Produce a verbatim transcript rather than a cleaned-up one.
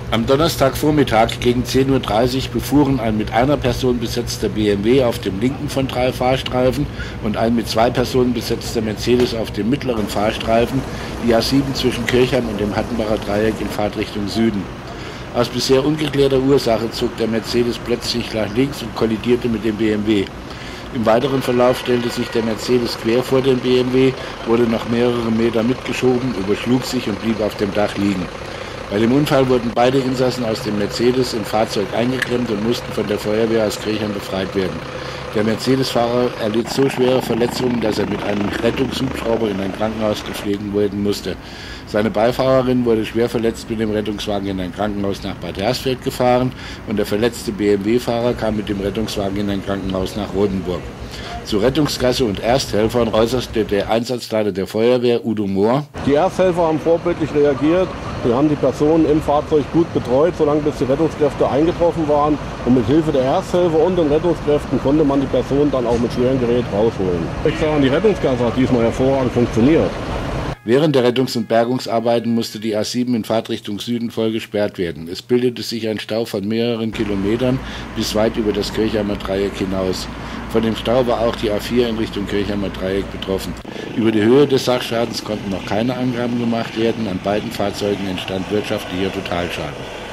Am Donnerstagvormittag gegen zehn Uhr dreißig befuhren ein mit einer Person besetzter B M W auf dem linken von drei Fahrstreifen und ein mit zwei Personen besetzter Mercedes auf dem mittleren Fahrstreifen die A sieben zwischen Kirchheim und dem Hattenbacher Dreieck in Fahrtrichtung Süden. Aus bisher ungeklärter Ursache zog der Mercedes plötzlich nach links und kollidierte mit dem B M W. Im weiteren Verlauf stellte sich der Mercedes quer vor den B M W, wurde noch mehrere Meter mitgeschoben, überschlug sich und blieb auf dem Dach liegen. Bei dem Unfall wurden beide Insassen aus dem Mercedes im Fahrzeug eingeklemmt und mussten von der Feuerwehr aus Kirchheim befreit werden. Der Mercedes-Fahrer erlitt so schwere Verletzungen, dass er mit einem Rettungshubschrauber in ein Krankenhaus gepflegt werden musste. Seine Beifahrerin wurde schwer verletzt mit dem Rettungswagen in ein Krankenhaus nach Bad Hersfeld gefahren und der verletzte B M W-Fahrer kam mit dem Rettungswagen in ein Krankenhaus nach Rodenburg. Zur Rettungskasse und Ersthelfern äußerte der Einsatzleiter der Feuerwehr, Udo Mohr: Die Ersthelfer haben vorbildlich reagiert. Wir haben die Personen im Fahrzeug gut betreut, solange bis die Rettungskräfte eingetroffen waren. Und mit Hilfe der Ersthelfer und den Rettungskräften konnte man die Person dann auch mit schwerem Gerät rausholen. Ich sage, die Rettungskasse hat diesmal hervorragend funktioniert. Während der Rettungs- und Bergungsarbeiten musste die A sieben in Fahrtrichtung Süden voll gesperrt werden. Es bildete sich ein Stau von mehreren Kilometern bis weit über das Kirchheimer Dreieck hinaus. Von dem Stau war auch die A vier in Richtung Kirchheimer Dreieck betroffen. Über die Höhe des Sachschadens konnten noch keine Angaben gemacht werden. An beiden Fahrzeugen entstand wirtschaftlicher Totalschaden.